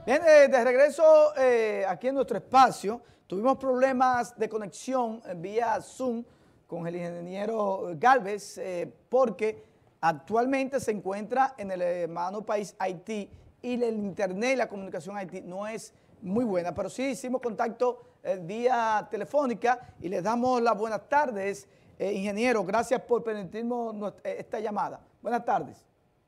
Bien, de regreso aquí en nuestro espacio, tuvimos problemas de conexión vía Zoom con el ingeniero Galvez porque actualmente se encuentra en el hermano país Haití y el internet y la comunicación en Haití no es muy buena, pero sí hicimos contacto vía telefónica y les damos las buenas tardes, ingeniero, gracias por permitirnos esta llamada. Buenas tardes.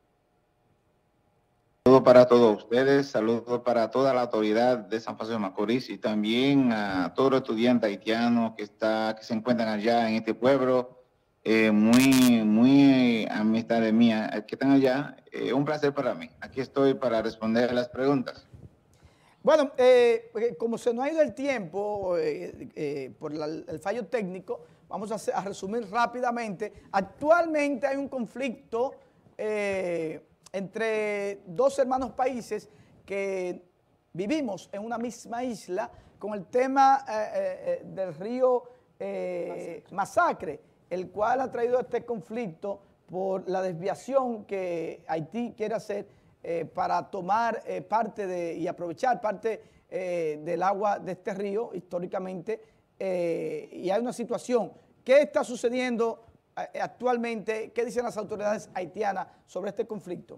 Saludos para todos ustedes, saludos para toda la autoridad de San Francisco de Macorís y también a todos los estudiantes haitianos que se encuentran allá en este pueblo. Muy amistades mías que están allá. Un placer para mí. Aquí estoy para responder las preguntas. Bueno, como se nos ha ido el tiempo por el fallo técnico, vamos a resumir rápidamente. Actualmente hay un conflicto entre dos hermanos países que vivimos en una misma isla con el tema del río Masacre, el cual ha traído este conflicto por la desviación que Haití quiere hacer para tomar parte y aprovechar parte del agua de este río históricamente, y hay una situación. ¿Qué está sucediendo actualmente? ¿Qué dicen las autoridades haitianas sobre este conflicto?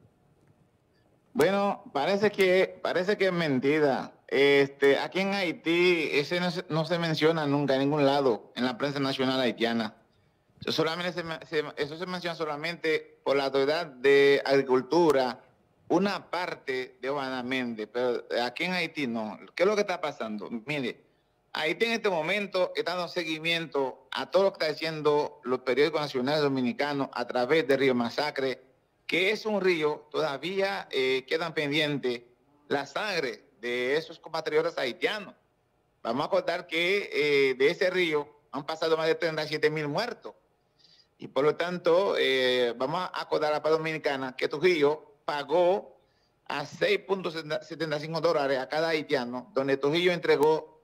Bueno, parece que es mentira. Aquí en Haití ese no se menciona nunca en ningún lado en la prensa nacional haitiana. Eso se menciona solamente por la autoridad de agricultura, una parte de Obanamende, pero aquí en Haití no. ¿Qué es lo que está pasando? Mire, Haití en este momento está dando seguimiento a todo lo que está diciendo los periódicos nacionales dominicanos a través del río Masacre, que es un río, todavía quedan pendientes la sangre de esos compatriotas haitianos. Vamos a acordar que de ese río han pasado más de 37,000 muertos. Y por lo tanto, vamos a acordar a la paz dominicana que Trujillo pagó a $6.75 a cada haitiano, donde Trujillo entregó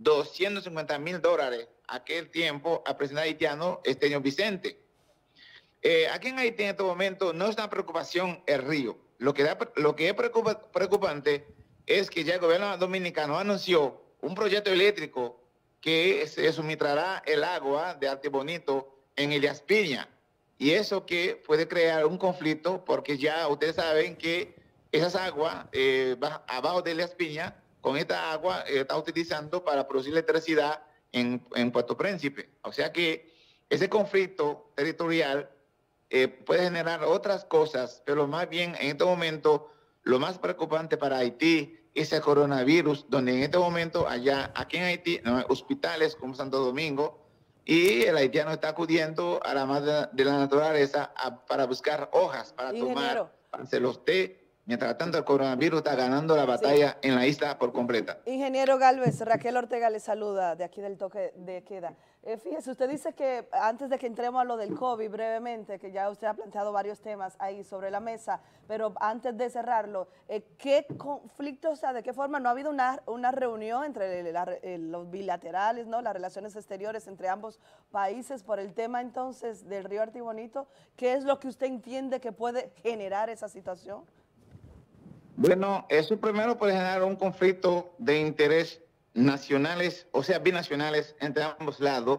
$250,000 aquel tiempo al presidente haitiano Esteño Vicente. Aquí en Haití en este momento no es una preocupación el río. Lo que es preocupante es que ya el gobierno dominicano anunció un proyecto eléctrico que se suministrará el agua de Artibonito en Elías Piña. Y eso que puede crear un conflicto porque ya ustedes saben que esas aguas abajo de Elías Piña, con esta agua está utilizando para producir electricidad en Puerto Príncipe. O sea que ese conflicto territorial puede generar otras cosas, pero más bien en este momento lo más preocupante para Haití es el coronavirus, donde en este momento aquí en Haití no hay hospitales como Santo Domingo y el haitiano está acudiendo a la madre de la naturaleza para buscar hojas para tomar, para hacer los té. Mientras tanto, el coronavirus está ganando la batalla en la isla por completa. Ingeniero Galvez, Raquel Ortega le saluda de aquí del toque de queda. Fíjese, usted dice que antes de que entremos a lo del COVID brevemente, que ya usted ha planteado varios temas ahí sobre la mesa, pero antes de cerrarlo, ¿qué conflicto, o sea, de qué forma no ha habido una reunión entre los bilaterales, ¿no? Las relaciones exteriores entre ambos países por el tema entonces del río Artibonito? ¿Qué es lo que usted entiende que puede generar esa situación? Bueno, eso primero puede generar un conflicto de interés nacionales, o sea, binacionales entre ambos lados.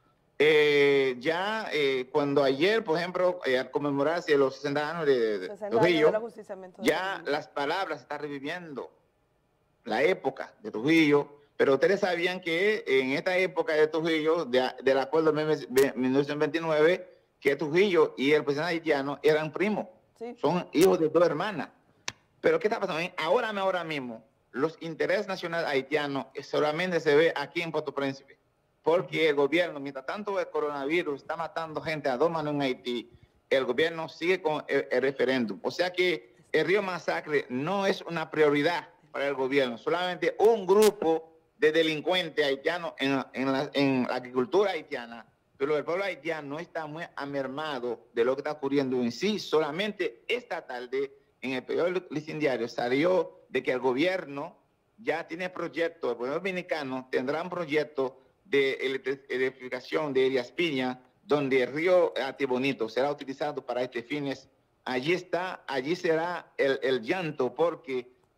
Cuando ayer, por ejemplo, al conmemorarse los 60 años de Trujillo, ya las palabras están reviviendo la época de Trujillo, pero ustedes sabían que en esta época de Trujillo, del acuerdo de 1929, que Trujillo y el presidente haitiano eran primos, sí. Son hijos de dos hermanas. Pero ¿qué está pasando? Ahora mismo, los intereses nacionales haitianos solamente se ve aquí en Puerto Príncipe, porque el gobierno, mientras tanto el coronavirus está matando gente a dos manos en Haití, el gobierno sigue con el referéndum. O sea que el río Masacre no es una prioridad para el gobierno, solamente un grupo de delincuentes haitianos en la agricultura haitiana, pero el pueblo haitiano no está muy amermado de lo que está ocurriendo en sí. Solamente esta tarde en el periódico Listín Diario salió de que el gobierno ya tiene proyecto, el gobierno dominicano tendrá un proyecto de electrificación de Elías Piña, donde el río Artibonito será utilizado para estos fines. Allí será el llanto, porque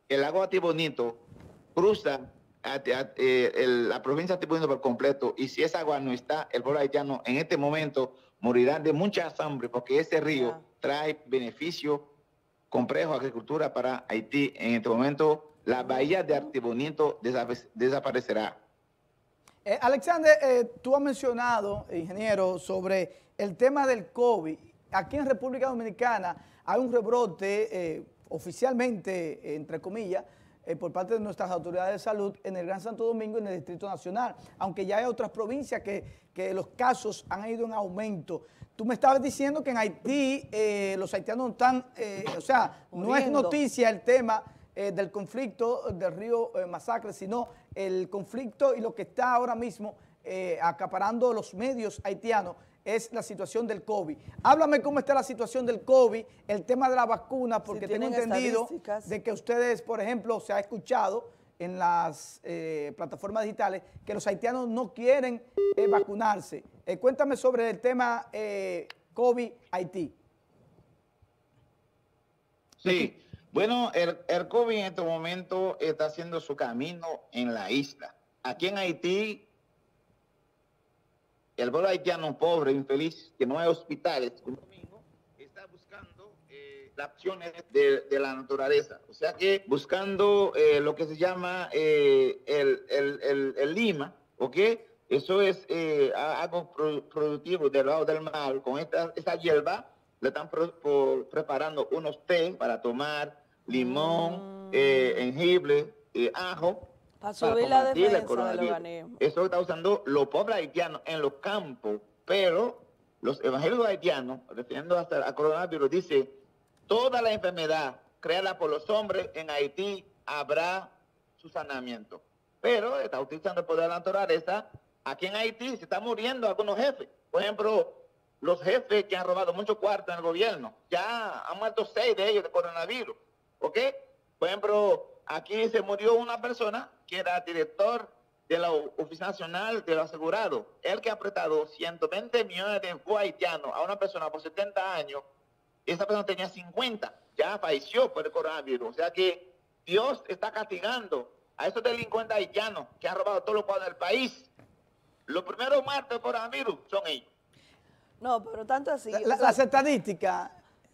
el lago Atibonito cruza la provincia de Atibonito por completo, y si esa agua no está, el pueblo haitiano en este momento morirá de mucha hambre, porque ese río trae beneficio complejo de agricultura para Haití. En este momento, la bahía de Atibonito desaparecerá. Alexander, tú has mencionado, ingeniero, sobre el tema del COVID. Aquí en República Dominicana hay un rebrote oficialmente, entre comillas, por parte de nuestras autoridades de salud en el Gran Santo Domingo y en el Distrito Nacional, aunque ya hay otras provincias que los casos han ido en aumento. Tú me estabas diciendo que en Haití los haitianos están, o sea, no es noticia el tema del conflicto del río Masacre, sino el conflicto y lo que está ahora mismo acaparando los medios haitianos es la situación del COVID. Háblame cómo está la situación del COVID, el tema de la vacuna, porque tengo entendido de que ustedes, por ejemplo, se ha escuchado en las plataformas digitales que los haitianos no quieren vacunarse. Cuéntame sobre el tema COVID Haití. Sí, bueno, el COVID en este momento está haciendo su camino en la isla. Aquí en Haití, el pueblo haitiano pobre, infeliz, que no hay hospitales, está buscando las acciones de la naturaleza. O sea que buscando lo que se llama el lima, ¿ok? Eso es algo productivo del lado del mar. Con esta hierba le están preparando unos té para tomar, limón, jengibre, ajo, para subir la defensa del organismo. Eso está usando los pobres haitianos en los campos, pero los evangélicos haitianos, refiriendo hasta al coronavirus, dice, toda la enfermedad creada por los hombres en Haití habrá su sanamiento. Pero está utilizando el poder de la naturaleza. Aquí en Haití se están muriendo algunos jefes. Por ejemplo, los jefes que han robado mucho cuarto en el gobierno, ya han muerto 6 de ellos de coronavirus. ¿Ok? Por ejemplo, aquí se murió una persona que era director de la Oficina Nacional de los Asegurados. Él que ha prestado 120 millones de haitianos a una persona por 70 años, esa persona tenía 50, ya falleció por el coronavirus. O sea que Dios está castigando a esos delincuentes haitianos que han robado todos los cuadros del país. Los primeros muertos del coronavirus son ellos. No, pero tanto así. Las estadísticas,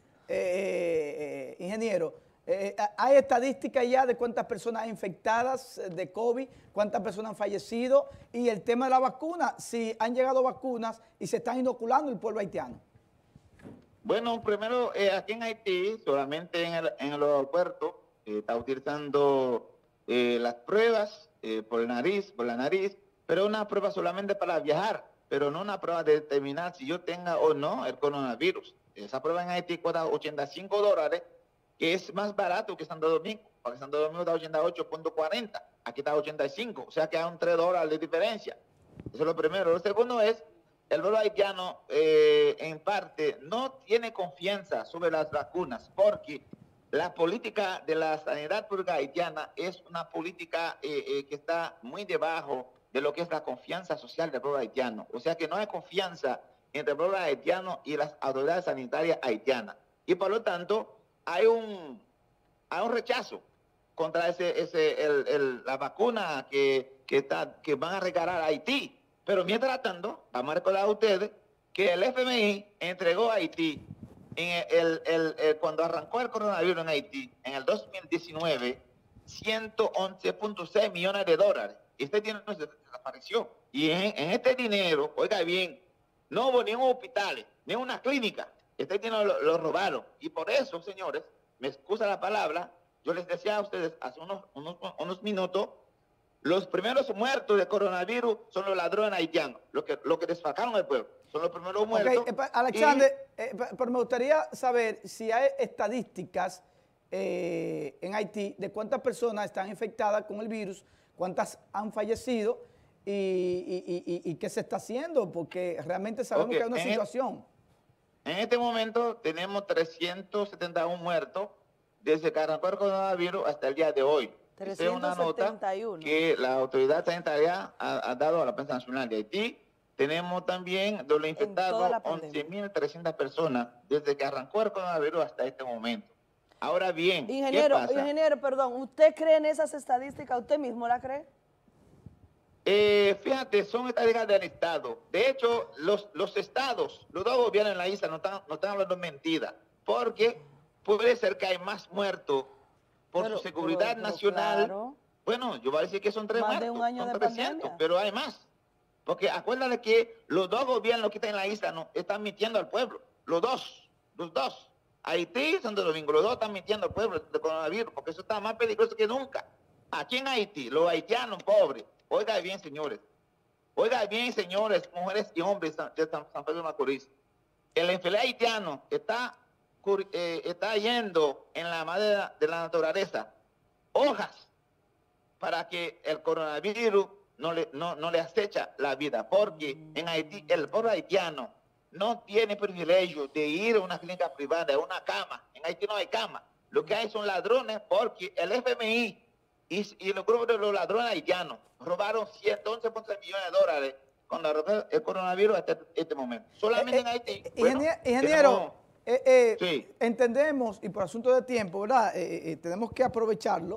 ingeniero, ¿hay estadísticas ya de cuántas personas infectadas de COVID, cuántas personas han fallecido? Y el tema de la vacuna, si han llegado vacunas y se están inoculando el pueblo haitiano. Bueno, primero, aquí en Haití, solamente en el aeropuerto, está utilizando las pruebas por la nariz, pero una prueba solamente para viajar, pero no una prueba de determinar si yo tenga o no el coronavirus. Esa prueba en Haití cuesta $85, que es más barato que Santo Domingo, porque Santo Domingo está 88.40, aquí está 85, o sea que hay un $3 de diferencia. Eso es lo primero. Lo segundo es, el pueblo haitiano en parte no tiene confianza sobre las vacunas, porque la política de la sanidad pública haitiana es una política que está muy debajo de lo que es la confianza social del pueblo haitiano. O sea que no hay confianza entre el pueblo haitiano y las autoridades sanitarias haitianas. Y por lo tanto, hay un rechazo contra la vacuna que van a regalar a Haití. Pero mientras tanto, vamos a recordar a ustedes que el FMI entregó a Haití, cuando arrancó el coronavirus en Haití, en el 2019, $111.6 millones. Este dinero se desapareció. Y en este dinero, oiga bien, no hubo ni un hospital, ni una clínica. Este dinero lo robaron. Y por eso, señores, me excusa la palabra, yo les decía a ustedes hace unos minutos, los primeros muertos de coronavirus son los ladrones haitianos, los que desfalcaron el pueblo. Son los primeros muertos. Alexander, pero me gustaría saber si hay estadísticas en Haití de cuántas personas están infectadas con el virus, cuántas han fallecido y qué se está haciendo, porque realmente sabemos que hay una situación. En este momento tenemos 371 muertos desde que arrancó el coronavirus hasta el día de hoy. 371. Esta es una nota que la autoridad sanitaria ha dado a la prensa nacional de Haití. Tenemos también de los infectados 11.300 personas desde que arrancó el coronavirus hasta este momento. Ahora bien, ingeniero, ¿qué pasa? Ingeniero, perdón, ¿usted cree en esas estadísticas? ¿Usted mismo la cree? Fíjate, son estadísticas del Estado. De hecho, los estados, los dos gobiernos en la isla no están hablando mentira, porque puede ser que hay más muertos por su seguridad nacional. Claro. Bueno, yo voy a decir que son 3 más muertos, de un año son de 300, pandemia. pero hay más. Porque acuérdate que los dos gobiernos que están en la isla no están mintiendo al pueblo. Los dos. Haití y Santo Domingo, los dos están mintiendo al pueblo de coronavirus, porque eso está más peligroso que nunca. Aquí en Haití, los haitianos pobres, oigan bien, señores, mujeres y hombres de San Pedro de Macorís, el enfermero haitiano está yendo en la madre de la naturaleza hojas para que el coronavirus no le acecha la vida, porque en Haití el pobre haitiano no tiene privilegio de ir a una clínica privada, a una cama. En Haití no hay cama. Lo que hay son ladrones, porque el FMI y los grupos de los ladrones haitianos robaron 111.6 millones de dólares con el coronavirus hasta este momento. Solamente en Haití. Ingeniero, sí. Entendemos, y por asunto de tiempo, ¿verdad? Tenemos que aprovecharlo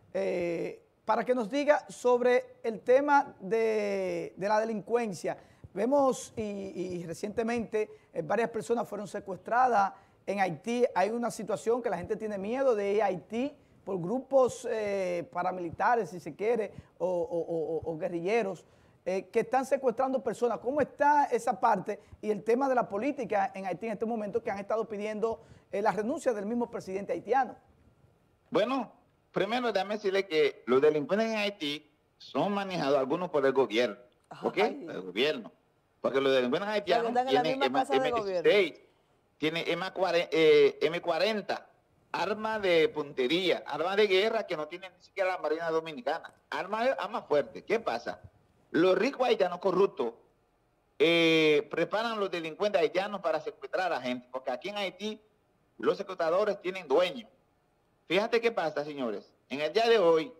para que nos diga sobre el tema de la delincuencia. Vemos y recientemente varias personas fueron secuestradas en Haití. Hay una situación que la gente tiene miedo de ir a Haití por grupos paramilitares, si se quiere, o guerrilleros, que están secuestrando personas. ¿Cómo está esa parte y el tema de la política en Haití en este momento, que han estado pidiendo la renuncia del mismo presidente haitiano? Bueno, primero déjame decirle que los delincuentes en Haití son manejados algunos por el gobierno. ¿Por qué? El gobierno. Porque los delincuentes haitianos tienen M16, tienen M40, armas de puntería, armas de guerra que no tienen ni siquiera la Marina Dominicana, armas fuertes. ¿Qué pasa? Los ricos haitianos corruptos preparan los delincuentes haitianos para secuestrar a la gente, porque aquí en Haití los secuestradores tienen dueños. Fíjate qué pasa, señores. En el día de hoy,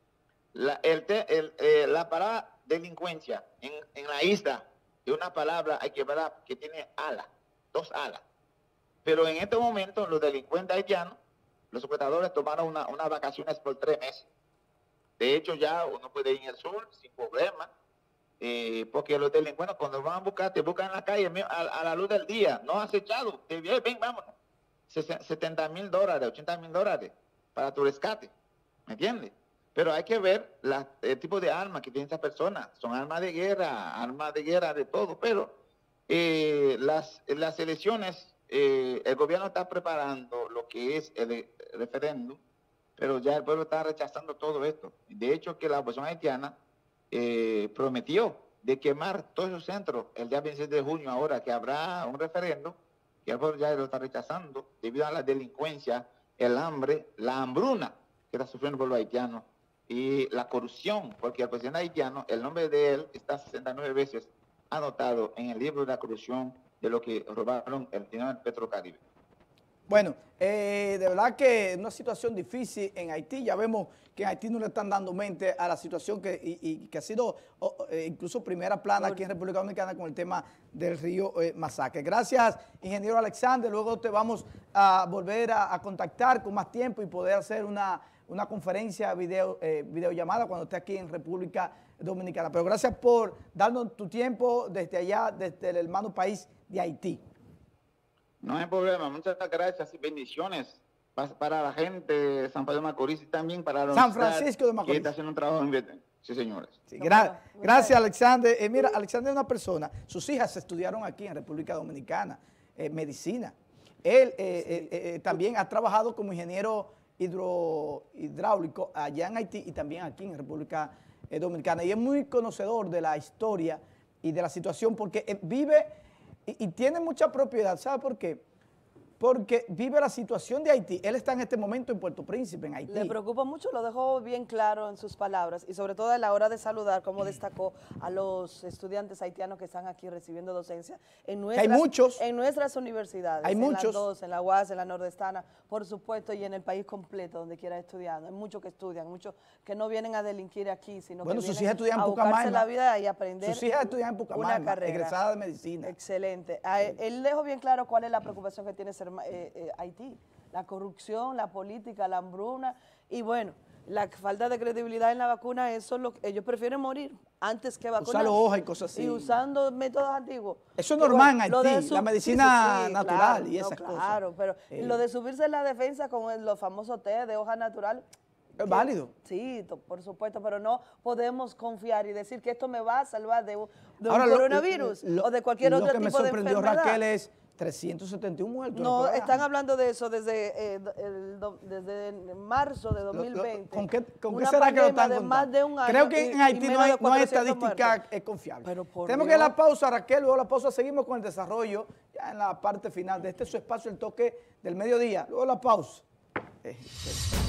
la palabra delincuencia en la isla es una palabra que tiene alas, 2 alas. Pero en este momento los delincuentes haitianos, los secuestradores tomaron unas vacaciones por 3 meses. De hecho, ya uno puede ir al sur sin problema, porque los delincuentes cuando van a buscar, te buscan en la calle a la luz del día, no acechado, te vienen, ven, vámonos. $70,000, $80,000 para tu rescate, ¿me entiendes? Pero hay que ver el tipo de armas que tienen esas personas. Son armas de guerra de todo, pero las elecciones, el gobierno está preparando lo que es el referéndum, pero ya el pueblo está rechazando todo esto. De hecho, que la oposición haitiana prometió de quemar todos esos centros el día 26 de junio, ahora que habrá un referéndum, que el pueblo ya lo está rechazando debido a la delincuencia, el hambre, la hambruna que está sufriendo el pueblo haitiano y la corrupción, porque el presidente haitiano, el nombre de él está 69 veces anotado en el libro de la corrupción de lo que robaron el dinero del Petrocaribe. Bueno, de verdad que es una situación difícil en Haití. Ya vemos que en Haití no le están dando mente a la situación que ha sido incluso primera plana aquí en República Dominicana con el tema del río Masacre. Gracias, ingeniero Alexander. Luego te vamos a volver a contactar con más tiempo y poder hacer una conferencia, videollamada cuando esté aquí en República Dominicana. Pero gracias por darnos tu tiempo desde allá, desde el hermano país de Haití. No hay problema, muchas gracias y bendiciones para la gente de San Pedro de Macorís y también para la San Francisco de Macorís. Que está haciendo un trabajo en... Sí, señores. Sí, gracias, Alexander. Mira, Alexander es una persona, sus hijas estudiaron aquí en República Dominicana, medicina. Él también ha trabajado como ingeniero hidráulico allá en Haití y también aquí en República Dominicana. Y es muy conocedor de la historia y de la situación porque vive y tiene mucha propiedad. ¿Sabe por qué? Porque vive la situación de Haití. Él está en este momento en Puerto Príncipe, en Haití. Le preocupa mucho, lo dejó bien claro en sus palabras y sobre todo a la hora de saludar, como destacó a los estudiantes haitianos que están aquí recibiendo docencia en nuestras universidades. Hay muchos. En las dos, en la UAS, en la Nordestana, por supuesto, y en el país completo, donde quiera estudiando. Hay muchos que estudian, muchos que no vienen a delinquir aquí, sino que vienen a buscarse la vida y aprender. Sus hijas estudian en Pucamaima, una carrera egresada de medicina. Excelente. Él dejó bien claro cuál es la preocupación que tiene Haití. la corrupción, la política, la hambruna y bueno, la falta de credibilidad en la vacuna, eso es lo que ellos prefieren morir antes que vacunarse. Usar hojas y cosas así. Y usando métodos antiguos. Eso es normal en Haití, la medicina natural claro, y esas cosas. Claro, pero lo de subirse en la defensa con los famosos té de hoja natural. ¿Es válido? Sí, por supuesto, pero no podemos confiar y decir que esto me va a salvar de un Ahora, coronavirus o de cualquier otro tipo de enfermedad. Lo que me sorprendió, Raquel, es 371 muertos. No, están hablando de eso desde marzo de 2020. ¿Con qué será que lo están contando? Más de un año. Creo que en Haití no hay estadística confiable. Tenemos que ir a la pausa, Raquel, luego de la pausa seguimos con el desarrollo, ya en la parte final de su espacio, el toque del mediodía. Luego de la pausa.